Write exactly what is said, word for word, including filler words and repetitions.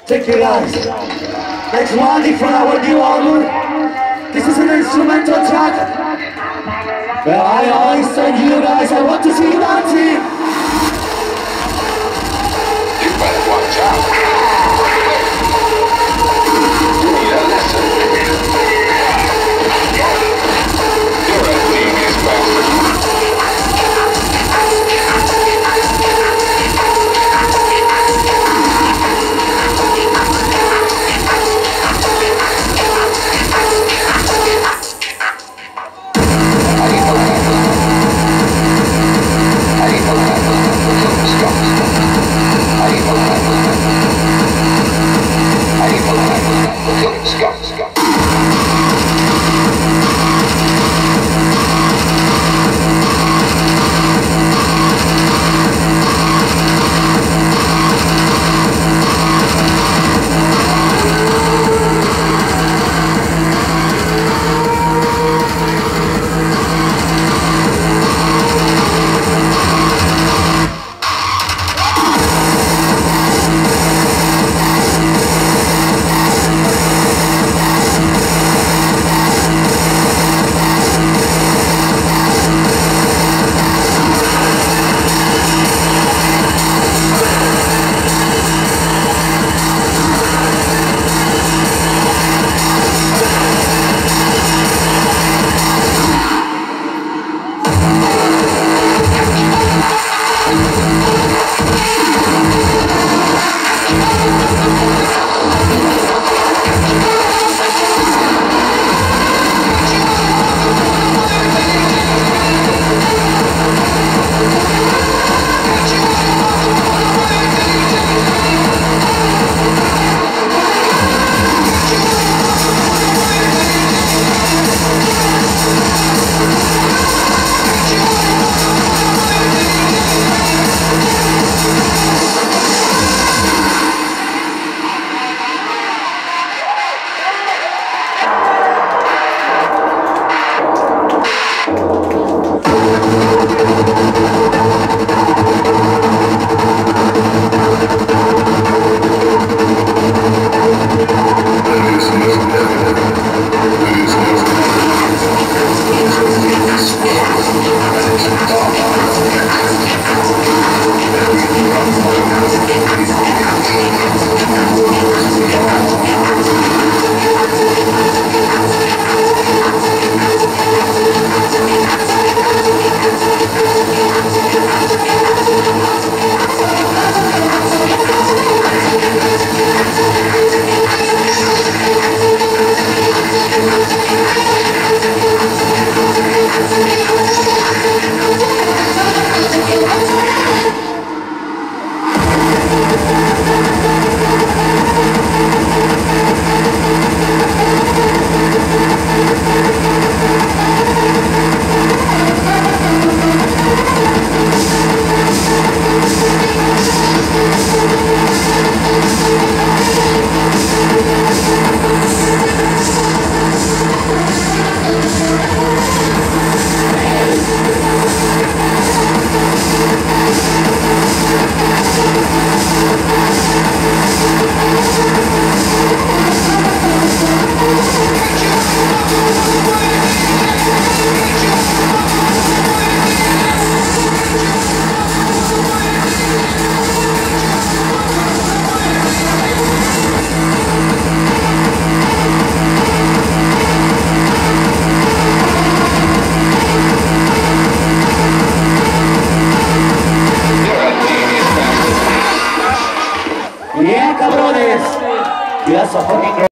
Take it guys. Next one from our new album. This is an instrumental track. But I always said you guys, I want to see you dancing. You better watch out. You need a lesson. You're a genius bastard. Yeah, cabrones. You are so fucking great.